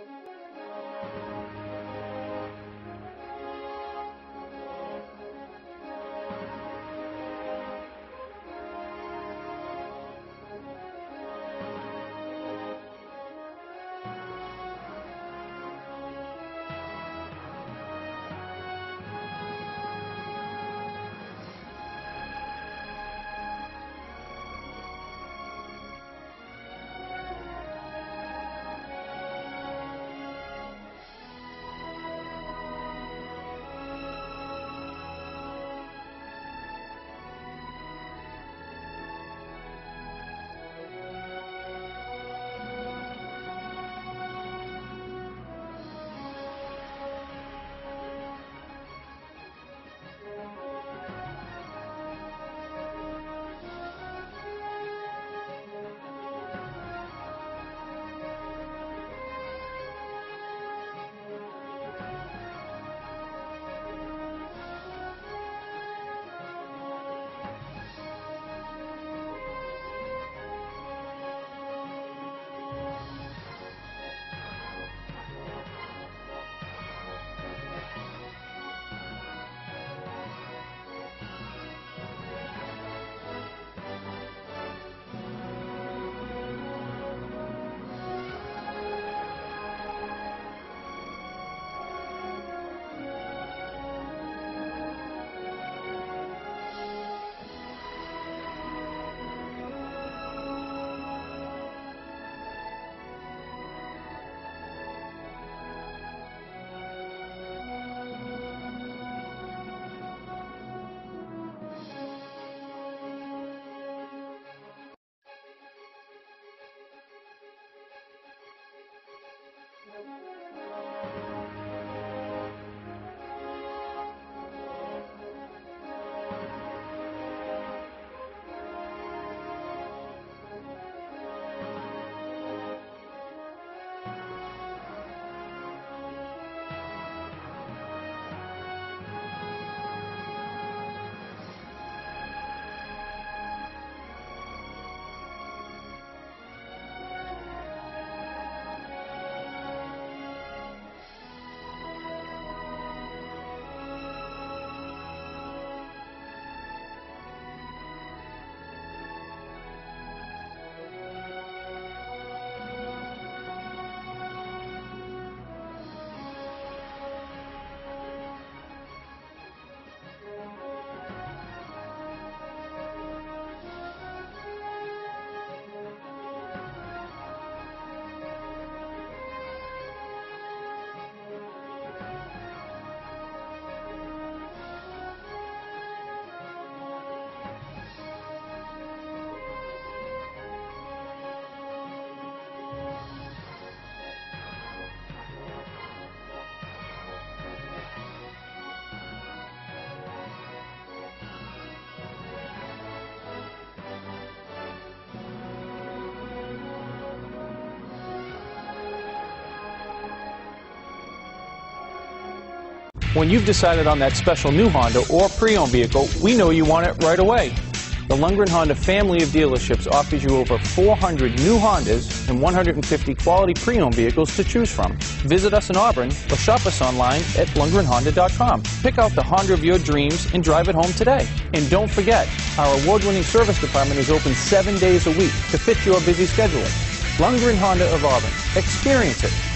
When you've decided on that special new Honda or pre-owned vehicle, we know you want it right away. The Lundgren Honda family of dealerships offers you over 400 new Hondas and 150 quality pre-owned vehicles to choose from. Visit us in Auburn or shop us online at LundgrenHonda.com. Pick out the Honda of your dreams and drive it home today. And don't forget, our award-winning service department is open 7 days a week to fit your busy schedule. Lundgren Honda of Auburn. Experience it.